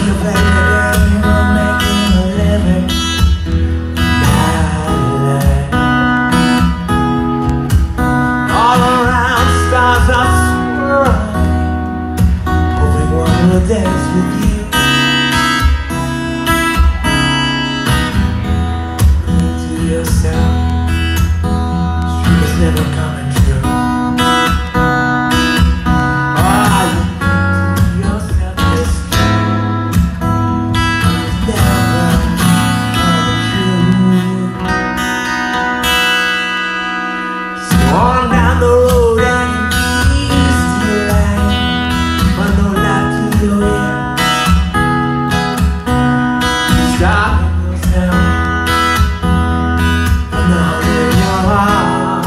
to play the game of making a living. All around stars are swirling, hoping one will dance with you. To yourself, dreams never coming true. On down the road and east to the line, but no light to your ear. Stop yourself, and now there you are.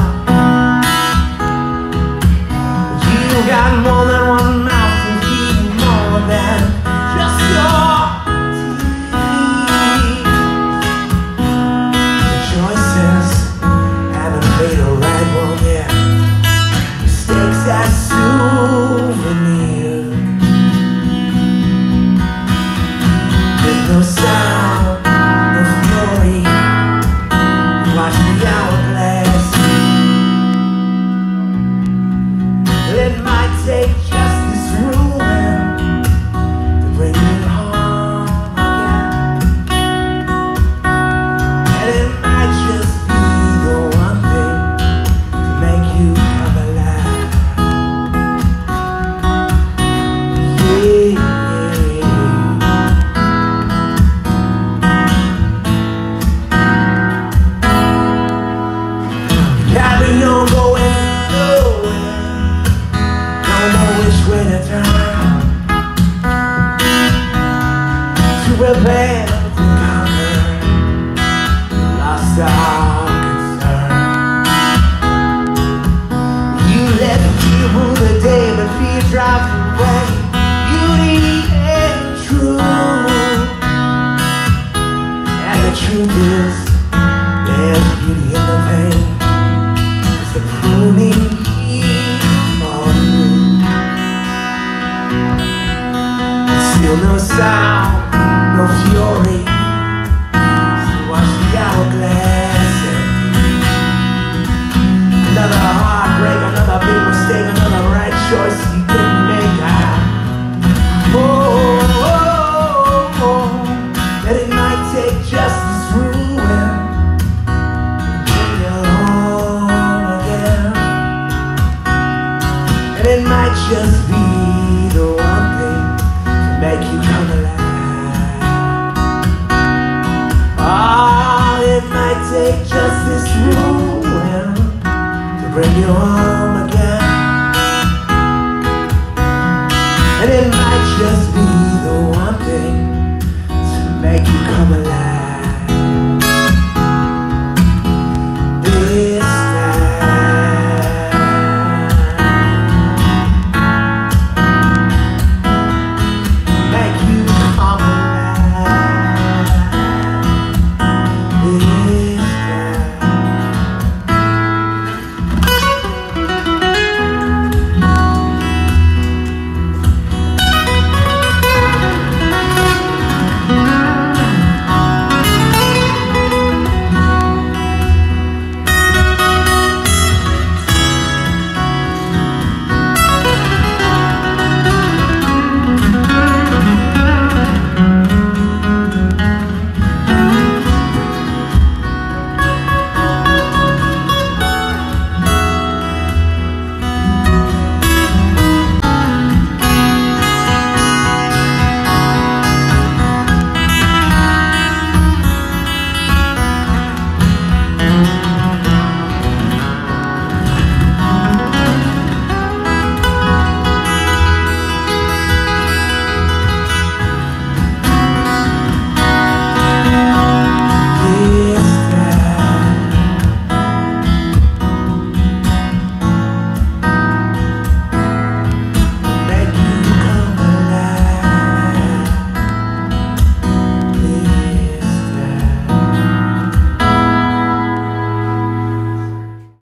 You got more than one mouth to feed, more than just your teeth. The choices haven't made a right one yet. Mistakes as souvenirs. There's no sound, no fury. Watch the hourglass. It might take just this ruin to bring you home again. And it might just be the one thing to make you come alive. Yeah. Having no going nowhere, no more which way to turn. To prepare to conquer, lost our concern. You let fear rule the day, but fear drives away beauty and truth. And the truth is, there's beauty in the pain. It's the pruning for you. There's still no sound, no fury. So watch the hourglass empty. Another heartbreak, another big mistake, another right choice you couldn't make. That it might take just this ruin to bring you home again. And it might just be the one thing to make you come alive. Oh, it might take just this ruin to bring you home again.